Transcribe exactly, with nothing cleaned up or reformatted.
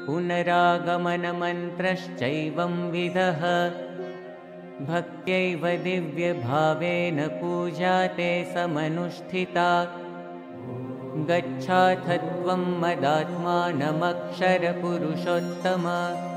पुनरागमनमन्त्रश्चैवं विधः भक्त्यैव दिव्यभावेन पूजा ते समनुष्ठिता गच्छाथ त्वं मदात्मानमक्षरपुरुषोत्तम